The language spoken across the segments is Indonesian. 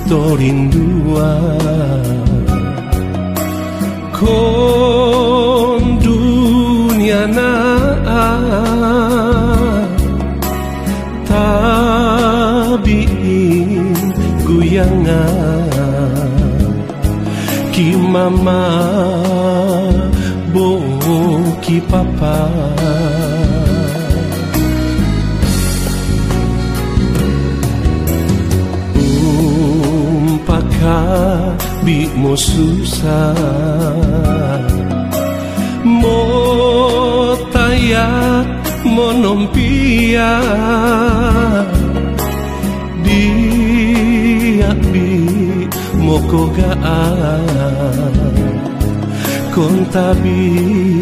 torinduan kon dunia na tabiin guyangan ki mama bo ki papa bi mo susah mo tayak mo nompia dia bi mo kogaan kontabi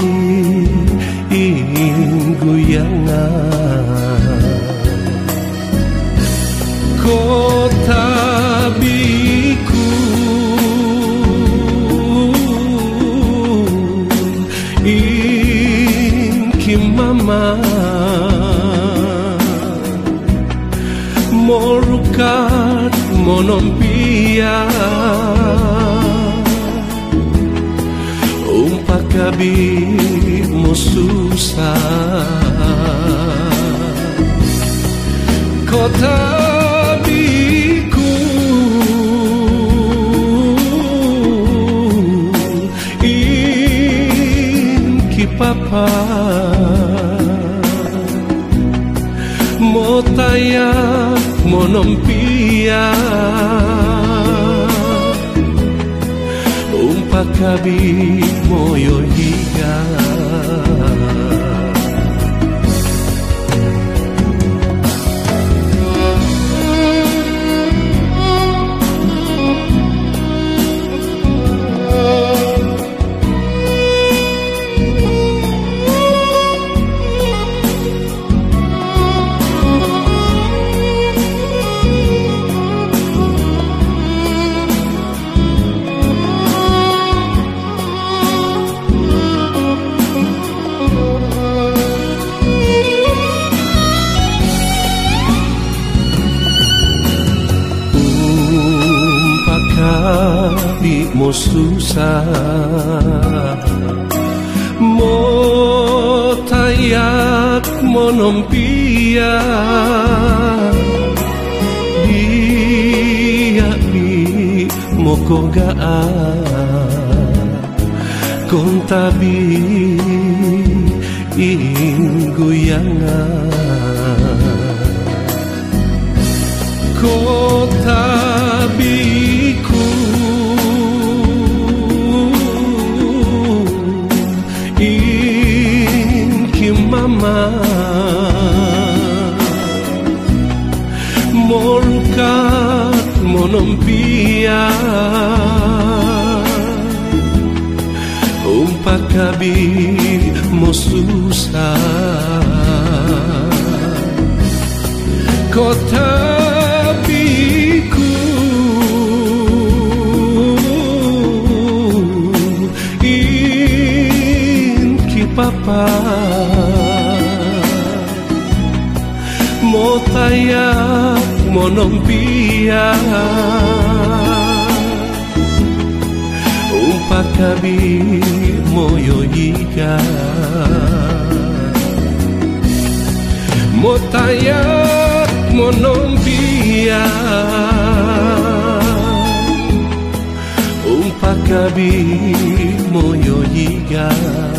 ingguyangan kotabi mama morukat monompia umpakabi mo susah kotabiku inki papa mo tayak mo nompia umpakabi mo yohiga di mo susah mo tayak mo nompia dia bi mo kogaan kontabi ingguyangan kotabiku mama morukat monompia umpakabi mo susah kotabiku inki papa mo tayak mo nompia umpakabi mo yoyiga mo tayak mo nompia umpakabi mo yoyiga